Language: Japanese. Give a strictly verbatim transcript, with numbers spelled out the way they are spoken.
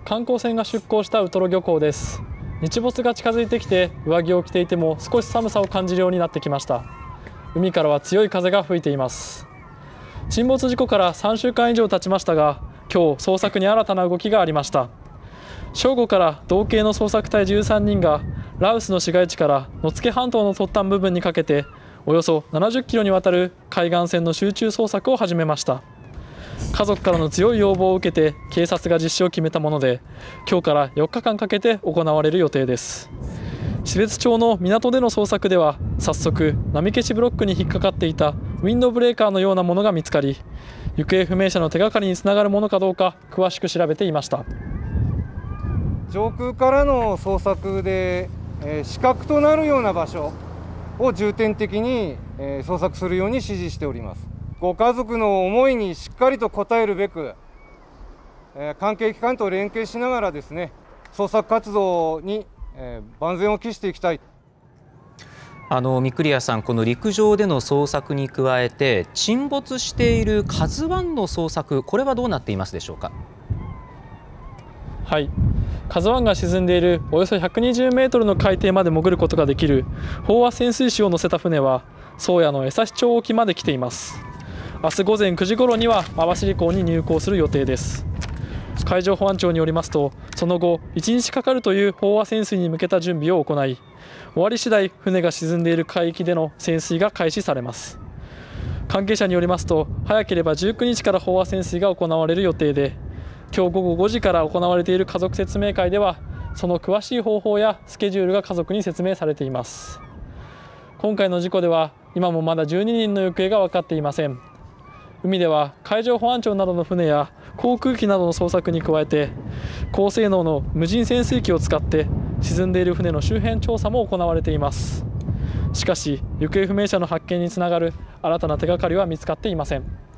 観光船が出港したウトロ漁港です。日没が近づいてきて、上着を着ていても少し寒さを感じるようになってきました。海からは強い風が吹いています。沈没事故からさんしゅうかん以上経ちましたが、今日捜索に新たな動きがありました。正午から同系の捜索隊じゅうさんにんが羅臼の市街地から野付半島の突端部分にかけておよそななじゅっキロにわたる海岸線の集中捜索を始めました。家族からの強い要望を受けて警察が実施を決めたもので、今日からよっかかんかけて行われる予定です。標津町の港での捜索では早速波消しブロックに引っかかっていたウィンドブレーカーのようなものが見つかり、行方不明者の手がかりにつながるものかどうか詳しく調べていました。 上空からの捜索で、えー、死角となるような場所を重点的に、えー、捜索するように指示しております。ご家族の思いにしっかりと応えるべく、えー、関係機関と連携しながらですね、捜索活動に、えー、万全を期していきたい。 あの御厨さん、この陸上での捜索に加えて沈没しているカズワンの捜索、これはどうなっていますでしょうか。 はい、カズワンが沈んでいるおよそひゃくにじゅうメートルの海底まで潜ることができる飽和潜水士を乗せた船は宗谷の江差町沖まで来ています。明日午前くじごろには網走港に入港する予定です。海上保安庁によりますと、その後いちにちかかるという飽和潜水に向けた準備を行い、終わり次第船が沈んでいる海域での潜水が開始されます。関係者によりますと、早ければじゅうくにちから飽和潜水が行われる予定で、今日午後ごじから行われている家族説明会ではその詳しい方法やスケジュールが家族に説明されています。今回の事故では今もまだじゅうににんの行方が分かっていません。海では海上保安庁などの船や航空機などの捜索に加えて、高性能の無人潜水機を使って沈んでいる船の周辺調査も行われています。しかし行方不明者の発見につながる新たな手がかりは見つかっていません。